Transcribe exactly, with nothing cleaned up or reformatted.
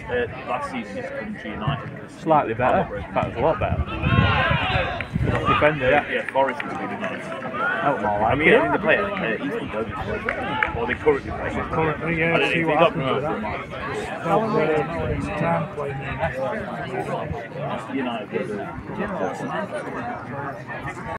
Uh, last season, it's Country United. Slightly better. That was a lot better. Defender, yeah. Yeah, Forest is really nice. Oh, more like I mean, it. I mean, the player, uh, he's been going to or they currently play. Currently, I yeah, don't know see if what he got happens with that. promoted. Well, uh, it's time playing. United.